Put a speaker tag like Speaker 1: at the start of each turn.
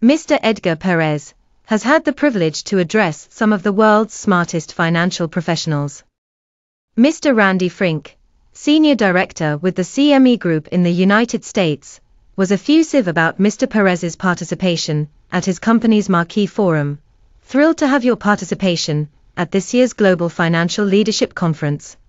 Speaker 1: Mr. Edgar Perez has had the privilege to address some of the world's smartest financial professionals. Mr. Randy Frink, Senior Director with the CME Group in the United States, was effusive about Mr. Perez's participation at his company's marquee forum. Thrilled to have your participation at this year's Global Financial Leadership Conference.